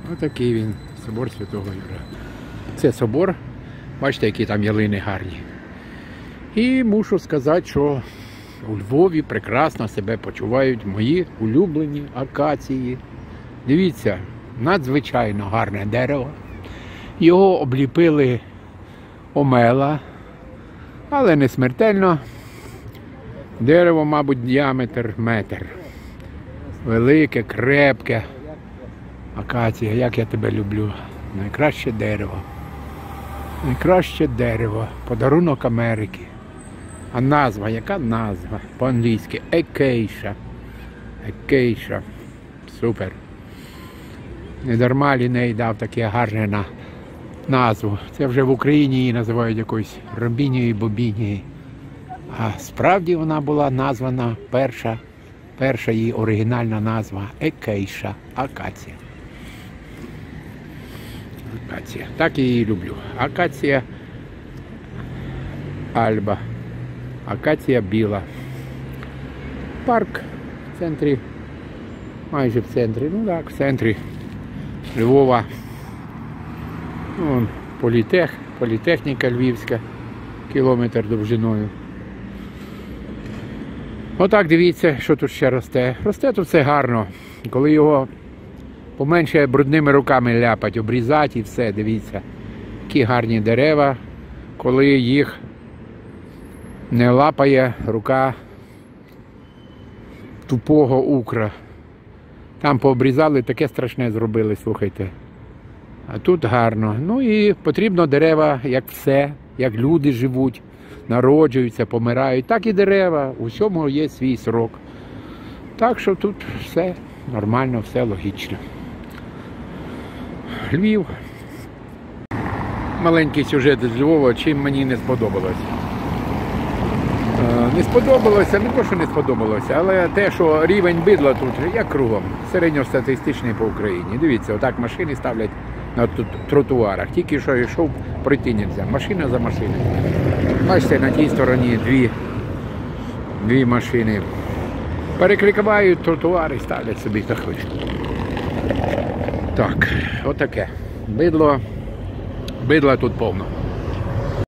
Отакий він, собор Святого Юра. Це собор, бачите, які там ялини гарні. І мушу сказати, що у Львові прекрасно себе почувають мої улюблені акації. Дивіться, надзвичайно гарне дерево. Його обліпили омела, але не смертельно. Дерево, мабуть, діаметр метр. Велике, крепке. Акація, як я тебе люблю. Найкраще дерево. Найкраще дерево. Подарунок Америки. А назва, яка назва? По-англійськи Acacia. Acacia. Супер. Недарма Ліней дав таке гарне назву. Це вже в Україні її називають якоюсь робінією, бобінією. А справді вона була названа, перша її оригінальна назва Acacia. Акація. Акація. Так я її люблю. Акація Альба. Акація біла. Парк в центрі, майже в центрі, ну так, в центрі Львова. Вон політехніка львівська, кілометр довжиною. Отак дивіться, що тут ще росте. Росте тут все гарно. Коли його поменше брудними руками ляпать, обрізати і все, дивіться. Які гарні дерева, коли їх не лапає рука тупого укра. Там пообрізали, таке страшне зробили, слухайте. А тут гарно. Ну і потрібно дерева, як все, як люди живуть, народжуються, помирають. Так і дерева, у всьому є свій срок. Так що тут все нормально, все логічно. Львів. Маленький сюжет з Львова, чим мені не сподобалось. Не сподобалося, не то, що не сподобалося, але те, що рівень бидла тут, як кругом, середньостатистичний по Україні. Дивіться, отак машини ставлять на тротуарах. Тільки що йшов, пройти не можна. Машина за машиною. Бачите, на тій стороні дві машини. Перекрикають тротуари, ставлять собі табличку. Так, отаке. Бидла тут повно.